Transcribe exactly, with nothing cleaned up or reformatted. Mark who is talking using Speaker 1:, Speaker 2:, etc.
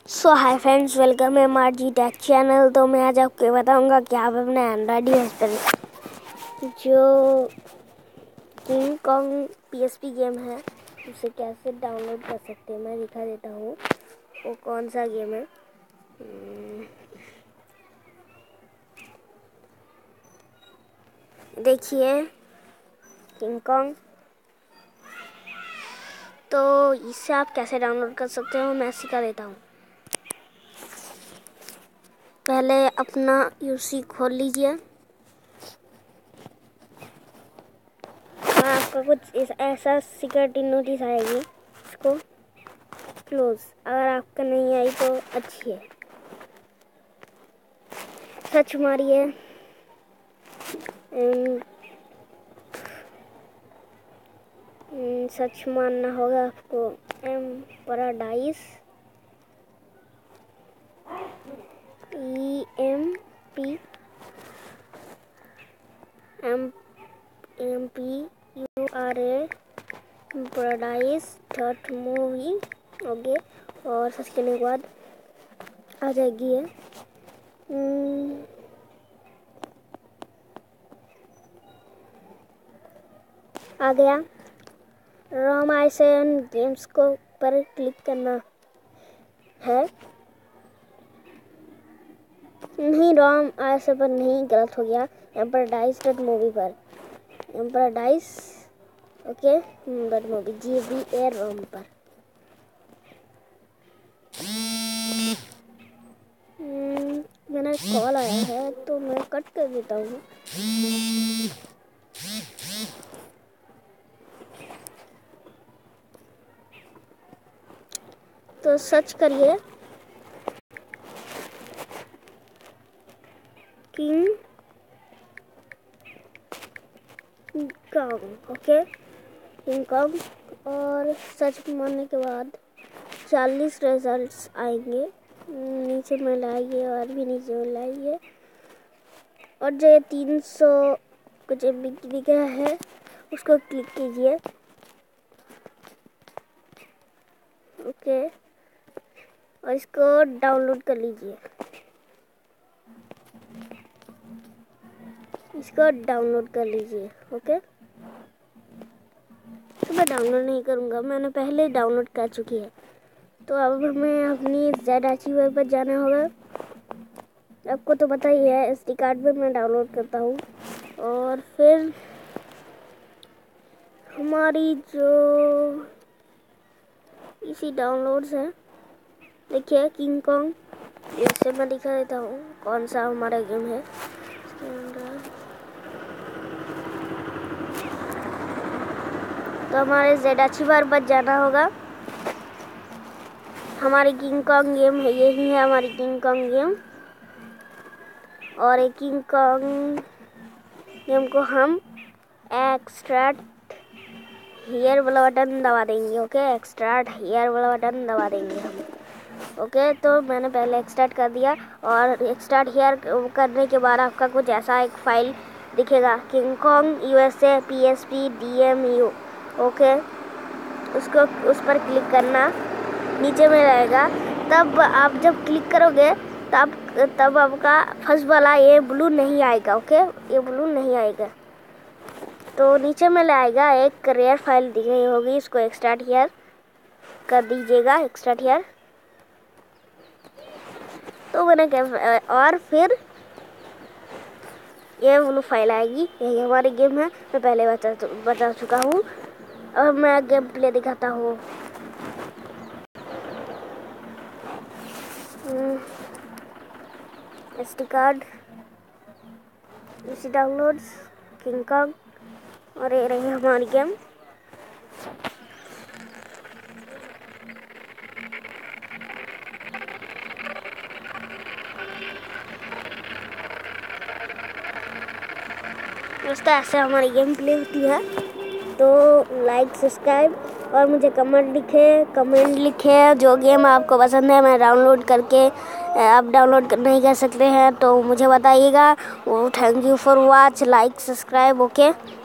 Speaker 1: सो hi friends, welcome है मार जी take channel. तो मैं आज आपको बताऊंगा कि आप अपने एंड्रॉइड डिवाइस पर जो किंग कॉन्ग पीएसपी गेम है उसे कैसे डाउनलोड कर सकते हैं। मैं दिखा देता हूँ वो कौन सा गेम है। देखिए किंग कॉन्ग, तो इससे आप कैसे डाउनलोड कर सकते हो मैं सिखा देता हूँ। पहले अपना यूसी खोल लीजिए। आपका कुछ इस ऐसा सिक्योरिटी नोटिस आएगी, इसको क्लोज। अगर आपका नहीं आई तो अच्छी है। सर्च मारिए सर्च मारना होगा आपको M paradise E M P M M P U R A paradise dot movie. Okay, और सर्च करने के बाद आ जाएगी है। आ गया। रोम आइसन गेम्स को पर क्लिक करना है। नहीं, रोम आइसन पर नहीं, गलत हो गया। एम्परडाइज डॉट मूवी पर M paradise okay dot movie G B A ROM पर। मेरा कॉल आया है तो मैं कट कर देता हूँ। तो सर्च करिए King Kong. Okay, King Kong, और सर्च मारने के बाद चालीस रिजल्ट्स आएंगे। नीचे में लाइए और भी नीचे में लाइए, और जो तीन सौ कुछ एम बी दिख रहा है उसको क्लिक कीजिए। ओके, और इसको डाउनलोड कर लीजिए। इसको डाउनलोड कर लीजिए। ओके, तो मैं डाउनलोड नहीं करूँगा, मैंने पहले डाउनलोड कर चुकी है। तो अब हमें अपनी जेड अचीवर पर जाना होगा। आपको तो पता ही है, एस डी कार्ड पर मैं डाउनलोड करता हूँ। और फिर हमारी जो इसी डाउनलोड्स है, देखिए किंग कॉन्ग, जैसे मैं दिखा देता हूँ कौन सा हमारा गेम है। तो हमारे जेड अचीवर पर जाना होगा। हमारी किंग कॉन्ग गेम है, यही है हमारी किंग कॉन्ग गेम। और एक किंग कॉन्ग गेम को हम एक्सट्रैक्ट हियर वाला बटन दबा देंगे। ओके, एक्सट्रैक्ट हियर वाला बटन दबा देंगे हम। ओके, तो मैंने पहले एक्सट्रैक्ट कर दिया, और एक्सट्रैक्ट हियर करने के बाद आपका कुछ ऐसा एक फाइल दिखेगा, King Kong USA P S P D M U. Okay, उसको उस पर क्लिक करना, नीचे में रहेगा। तब आप जब क्लिक करोगे तब तब आपका फर्स्ट वाला ये ब्लू नहीं आएगा। ओके, ये ब्लू नहीं आएगा, तो नीचे में लाएगा एक रेयर फाइल दिख रही होगी, इसको एक्सट्रैक्ट हियर कर दीजिएगा। एक्सट्रैक्ट हियर तो मैंने क्या, और फिर ये ब्लू फाइल आएगी। यही हमारी गेम है, मैं पहले बता बता चुका हूँ। अब मैं गेम प्ले दिखाता हूँ। एस डी कार्ड, इसी डाउनलोड्स, किंग कॉन्ग, और ये रही हमारी गेम। दोस्तों, ऐसे हमारी गेम प्ले होती है। तो लाइक, सब्सक्राइब, और मुझे कमेंट लिखे कमेंट लिखे जो गेम आपको पसंद है, मैं डाउनलोड करके आप डाउनलोड नहीं कर सकते हैं तो मुझे बताइएगा। Thank you for watch, like, subscribe. Okay.